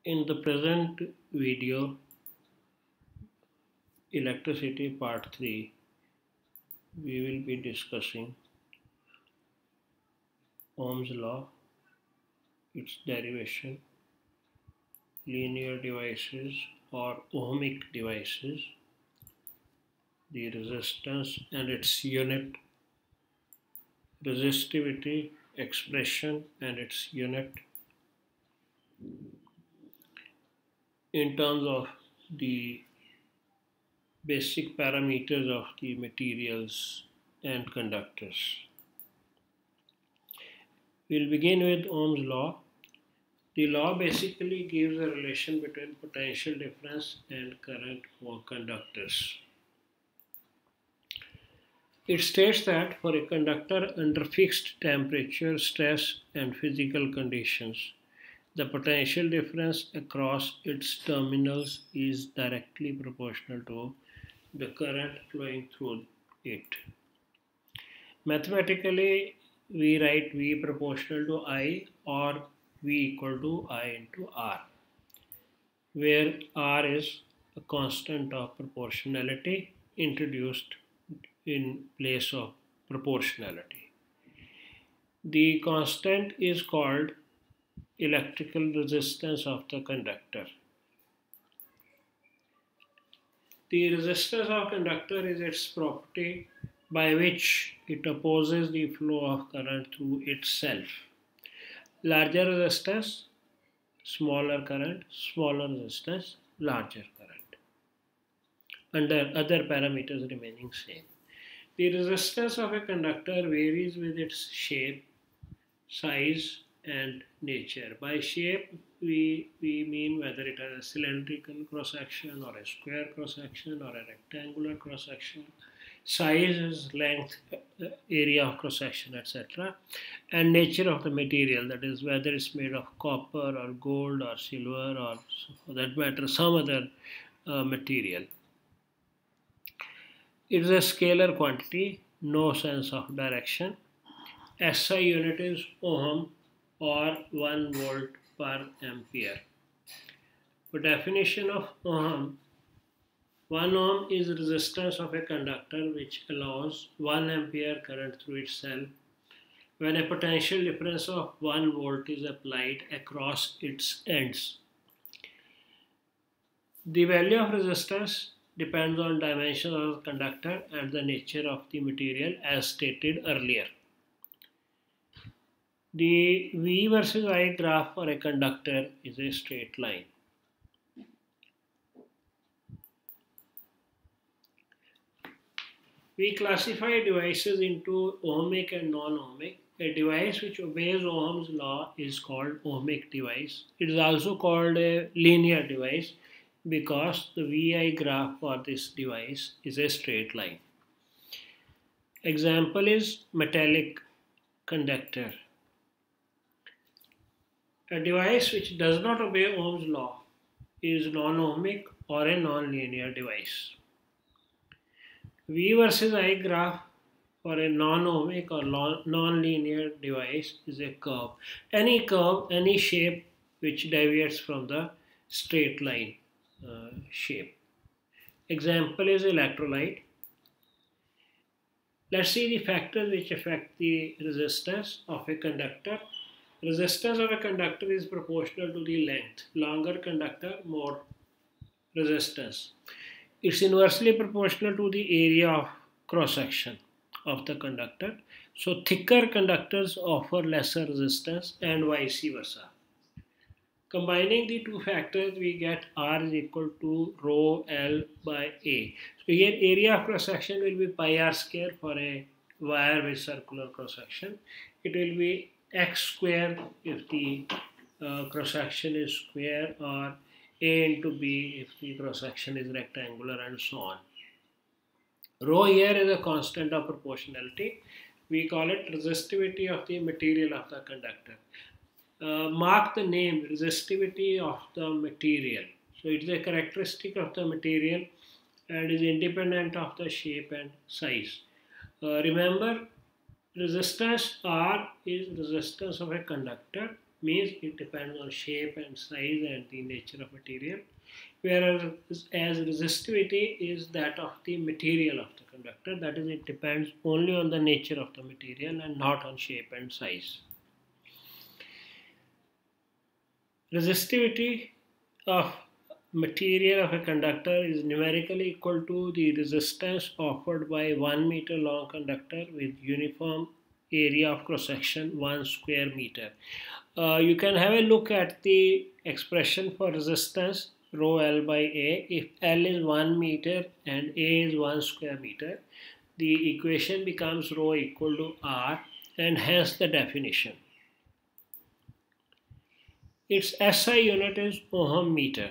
In the present video, Electricity Part 3, we will be discussing Ohm's law, its derivation, linear devices or ohmic devices, the resistance and its unit, resistivity, expression and its unit, in terms of the basic parameters of the materials and conductors. We'll begin with Ohm's law. The law basically gives a relation between potential difference and current for conductors. It states that for a conductor under fixed temperature, stress, and physical conditions, the potential difference across its terminals is directly proportional to the current flowing through it. Mathematically, we write V proportional to I or V equal to I into R, where R is a constant of proportionality introduced in place of proportionality. The constant is called electrical resistance of the conductor. The resistance of conductor is its property by which it opposes the flow of current through itself. Larger resistance, smaller current, smaller resistance, larger current, under other parameters remaining same. The resistance of a conductor varies with its shape, size, and nature. By shape, we mean whether it has a cylindrical cross-section or a square cross-section or a rectangular cross-section. Size is length, area of cross-section, etc. And nature of the material, that is whether it's made of copper or gold or silver or, for that matter, some other material. It is a scalar quantity, no sense of direction. SI unit is ohm or 1 volt per ampere. For definition of ohm, 1 ohm is resistance of a conductor which allows 1 ampere current through itself when a potential difference of 1 volt is applied across its ends. The value of resistance depends on dimension of the conductor and the nature of the material as stated earlier. The V versus I graph for a conductor is a straight line. We classify devices into ohmic and non-ohmic. A device which obeys Ohm's law is called ohmic device. It is also called a linear device because the VI graph for this device is a straight line. Example is metallic conductor. A device which does not obey Ohm's law is non-ohmic or a non-linear device. V versus I graph for a non-ohmic or non-linear device is a curve. Any curve, any shape which deviates from the straight line shape. Example is electrolyte. Let's see the factors which affect the resistance of a conductor. Resistance of a conductor is proportional to the length. Longer conductor, more resistance. It's inversely proportional to the area of cross-section of the conductor. So thicker conductors offer lesser resistance and vice versa. Combining the two factors, we get R is equal to rho L by A. So here area of cross-section will be pi r square for a wire with circular cross-section. It will be x square if the cross-section is square, or A into B if the cross-section is rectangular, and so on. Rho here is a constant of proportionality. We call it resistivity of the material of the conductor. Mark the name resistivity of the material. So it is a characteristic of the material and is independent of the shape and size. Remember, resistance R is resistance of a conductor means it depends on shape and size and the nature of material, whereas as resistivity is that of the material of the conductor, that is, it depends only on the nature of the material and not on shape and size. Resistivity of material of a conductor is numerically equal to the resistance offered by 1 meter long conductor with uniform area of cross section 1 square meter. You can have a look at the expression for resistance rho L by A. If L is 1 meter and A is 1 square meter, the equation becomes rho equal to R, and hence the definition. Its SI unit is ohm meter.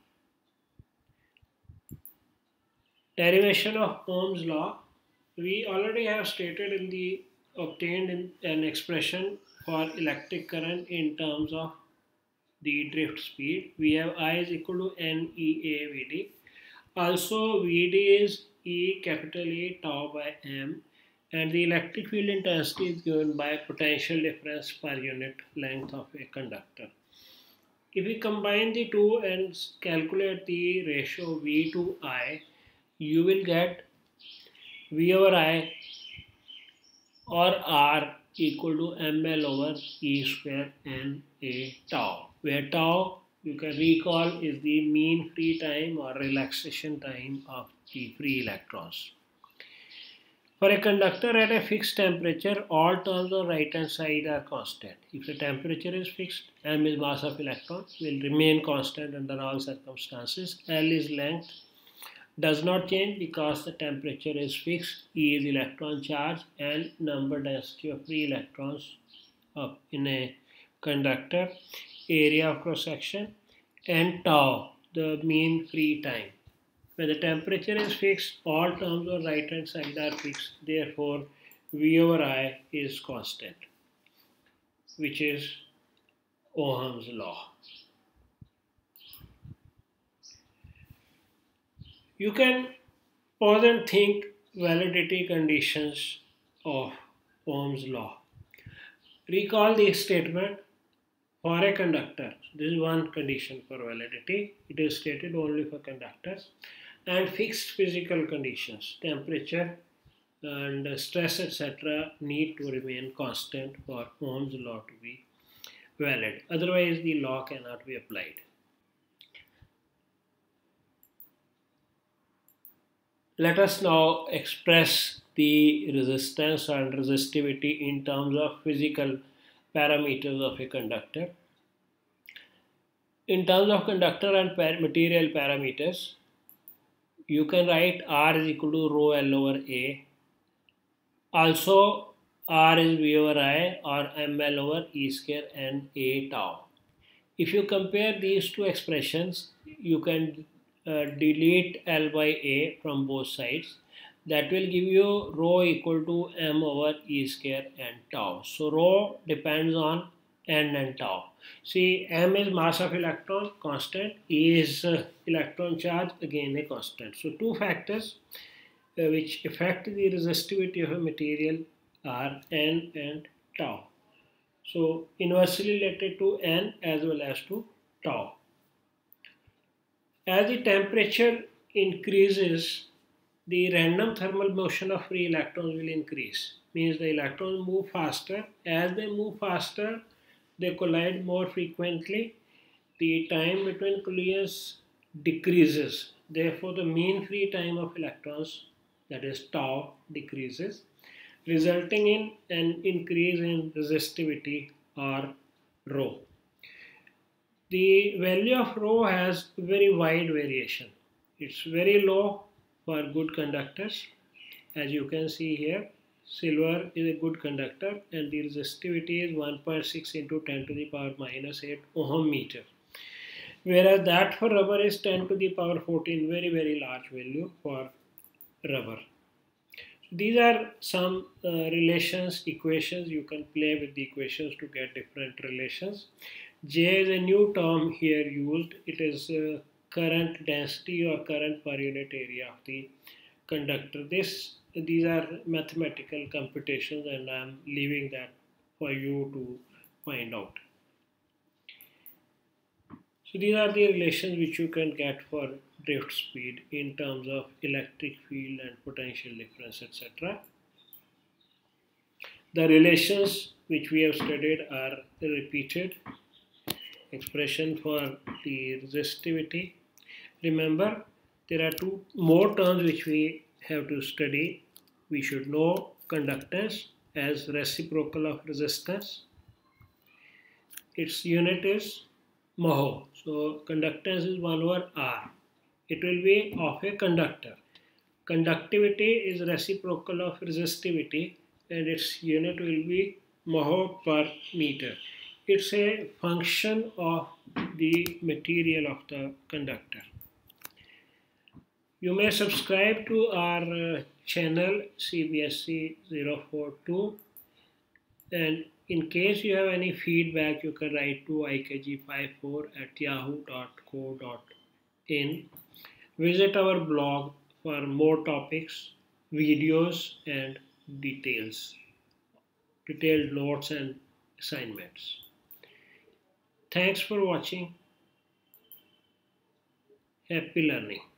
Derivation of Ohm's law. We already have stated in the obtained in an expression for electric current in terms of the drift speed. We have I is equal to NEA Vd. Also Vd is E capital E tau by M, and the electric field intensity is given by potential difference per unit length of a conductor. If we combine the two and calculate the ratio V to I, you will get V over I or R equal to ml over E square Na tau, where tau, you can recall, is the mean free time or relaxation time of the free electrons. For a conductor at a fixed temperature, all terms on right hand side are constant. If the temperature is fixed, m is mass of electron, will remain constant under all circumstances. L is length, does not change because the temperature is fixed. E is electron charge and number density of free electrons in a conductor, area of cross section, and tau, the mean free time. When the temperature is fixed, all terms on right hand side are fixed. Therefore, V over I is constant, which is Ohm's law. You can pause and think validity conditions of Ohm's law. Recall the statement for a conductor. This is one condition for validity. It is stated only for conductors. And fixed physical conditions, temperature and stress, etc., need to remain constant for Ohm's law to be valid. Otherwise, the law cannot be applied. Let us now express the resistance and resistivity in terms of physical parameters of a conductor. In terms of conductor and material parameters, you can write R is equal to rho L over A. Also, R is V over I or ml over E square Na tau. If you compare these two expressions, you can delete L by A from both sides. That will give you rho equal to m over E square and tau. So rho depends on n and tau. See, m is mass of electron, constant. E is electron charge, again a constant. So two factors which affect the resistivity of a material are n and tau. So inversely related to n as well as to tau. As the temperature increases, the random thermal motion of free electrons will increase. Means the electrons move faster. As they move faster, they collide more frequently. The time between collisions decreases. Therefore, the mean free time of electrons, that is tau, decreases, resulting in an increase in resistivity or rho. The value of rho has very wide variation. It's very low for good conductors. As you can see here, silver is a good conductor and the resistivity is 1.6 into 10 to the power minus 8 ohm meter. Whereas that for rubber is 10 to the power 14, very large value for rubber. These are some relations, equations. You can play with the equations to get different relations. J is a new term here used. It is current density or current per unit area of the conductor. These are mathematical computations and I am leaving that for you to find out. So these are the relations which you can get for drift speed in terms of electric field and potential difference, etc. The relations which we have studied are repeated expression for the resistivity. Remember, there are two more terms which we have to study. We should know conductance as reciprocal of resistance. Its unit is mho. So conductance is 1 over R. It will be of a conductor. Conductivity is reciprocal of resistivity and its unit will be mho per meter. It's a function of the material of the conductor. You may subscribe to our channel CBSE 042, and in case you have any feedback you can write to ikg54@yahoo.co.in. Visit our blog for more topics, videos and detailed notes and assignments. Thanks for watching. Happy learning.